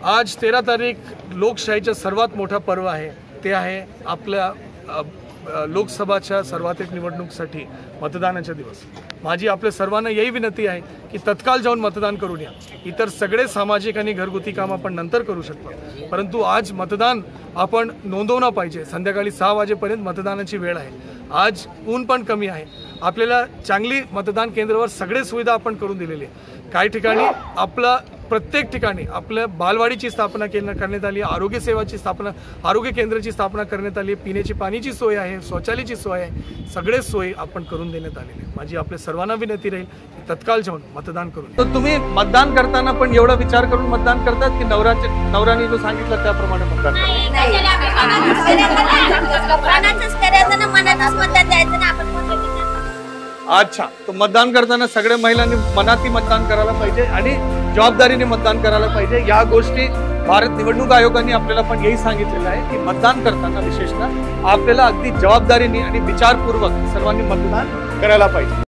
आज 13 तारीख लोकशाहीचा सर्वात मोठा पर्व आहे। ते आहे आपल्या लोकसभाच्या सर्वाधिक निवडणुकीसाठी मतदानाचा दिवस। माझी आपल्या सर्वांना यही विनंती आहे की तत्काळ जाऊन मतदान करून या। इतर सगळे सामाजिक आणि घरगुती काम आपण नंतर करू शकतो, परंतु आज मतदान आपण नोंदवणं पाहिजे। संध्याकाळी 6 वाजेपर्यंत मतदानाची वेळ आहे। आज ऊन पण कमी आहे। आपल्याला चांगली मतदान केंद्रावर सगळे सुविधा आपण करून दिलेली आहे। काही ठिकाणी आपला प्रत्येक ठिकाणी आपल्या बालवाडीची स्थापना करण्यात आली, आरोग्य सेवाची स्थापना, आरोग्य केंद्राची स्थापना करण्यात आली, पिण्याची पाण्याची सोय आहे, शौचालयाची सोय आहे, सगळे सोय आपण करून देण्यात आलेली आहे। माझी आपल्या सर्वांना विनंती राहील की तत्काळ जाऊन मतदान करून। तर तुम्ही मतदान करताना पण एवढा विचार करून मतदान करतात की नवऱ्याने जो सांगितलं त्याप्रमाणे मतदान करतात? अच्छा, तो मतदान करताना सगळ्या महिलांनी मनाती मतदान करायला पाहिजे आणि जबाबदारीने मतदान करायला पाहिजे। या गोष्टी भारत निवडणूक आयोगाने आपल्याला पण यही सांगितलेलं आहे की मतदान करताना विशेषतः आपल्याला अगदी जबाबदारीने आणि विचारपूर्वक सर्वांनी मतदान करायला पाहिजे।